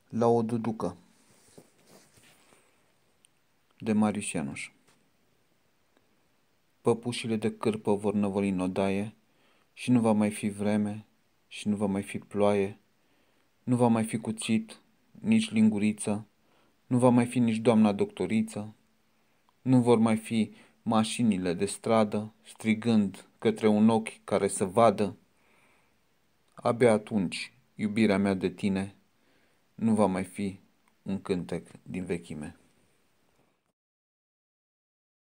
La o duducă de Marius Ianuș. Păpușile de cârpă vor năvăli în odaie și nu va mai fi vreme și nu va mai fi ploaie, nu va mai fi cuțit, nici linguriță, nu va mai fi nici doamna doctoriță, nu vor mai fi mașinile de stradă strigând către un ochi care să vadă. Abia atunci, iubirea mea de tine nu va mai fi un cântec din vechime.